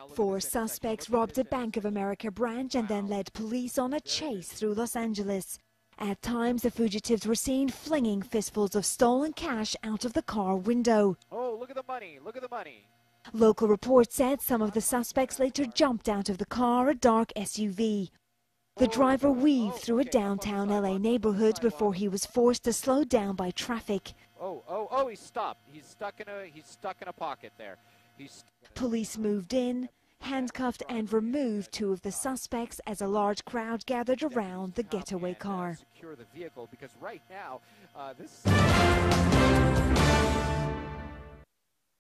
Four suspects robbed a Bank of America branch and then led police on a chase through Los Angeles. At times, the fugitives were seen flinging fistfuls of stolen cash out of the car window. Oh, look at the money, look at the money. Local reports said some of the suspects later jumped out of the car, a dark SUV. The driver weaved through a downtown LA neighborhood before he was forced to slow down by traffic. Oh, he stopped. He's stuck in a pocket there. Police moved in, handcuffed and removed two of the suspects as a large crowd gathered around the getaway car. Secure the vehicle because right now, this